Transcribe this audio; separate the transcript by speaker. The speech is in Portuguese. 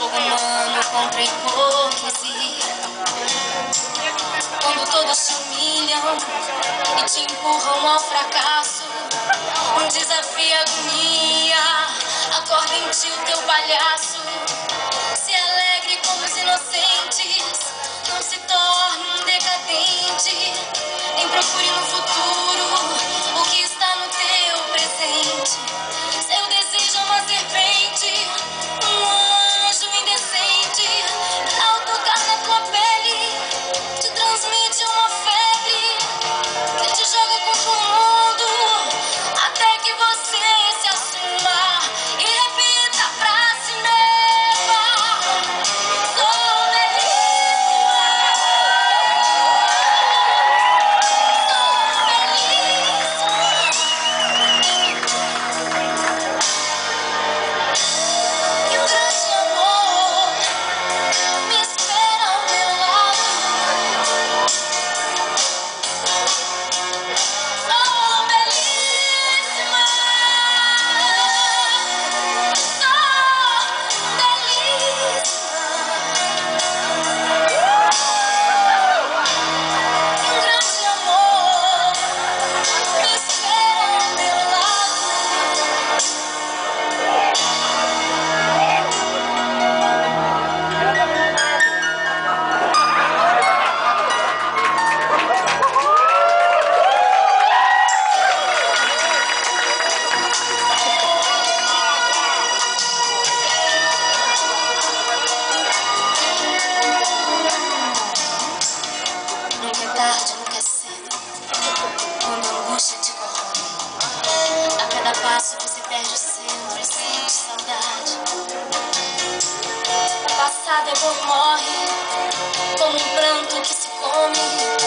Speaker 1: jogo humano contra a hipocrisia. Quando todos te humilham e te empurram ao fracasso, um desafio, agonia, acorda em ti o teu palhaço. Se alegre como os inocentes, não se torne um decadente. Nem procure no futuro o que está no teu presente. Seu desejo é uma serpente, um anjo indecente. Ao tocar na tua pele, te transmite uma febre que te joga contra o mundo, até que você se assuma e repita pra si mesma: sou belíssima, sou belíssima. E um grande amor me espera ao meu lado. Sou belíssima, sou belíssima. E um grande amor me espera ao meu lado. Nunca é tarde, nunca é cedo, quando a angústia te corrói. A cada passo você perde o centro e sente saudade. O passado é bom, morre como um pranto que se come.